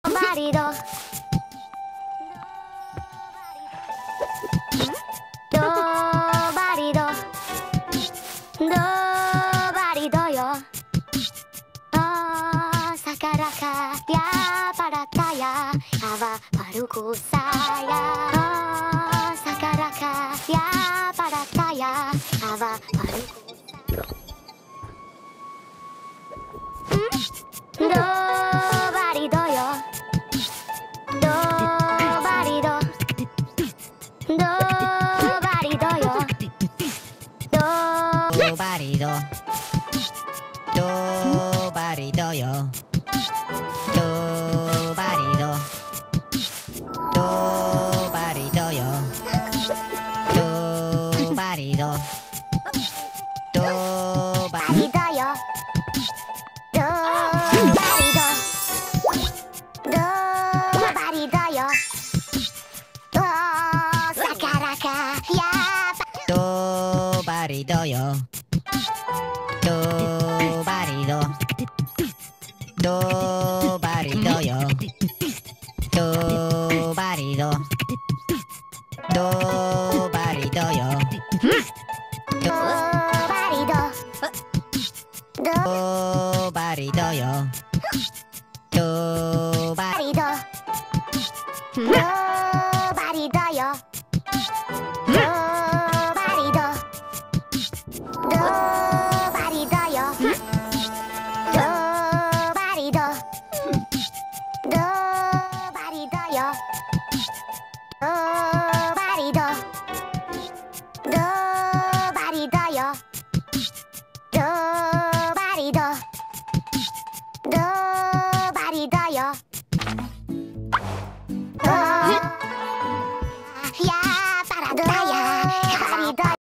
バリドドバリドドバリドよSakaraka ya parataya ava paruku saya Sakaraka ya parataya ava paruku Do barido yo Do barido Do barido yo Do barido Do barido yo Do barido Do barido yo Do barido Do barido yo Do barido Do barido yo Do sakaraka ya Do barido yo Do barido Do barido yo Do barido Do barido yo Do barido Do barido yo Do barido Do barido yo Do barido Do barido yo Do barido Do barido yo Do barido Do barido yo Do barido Do barido yo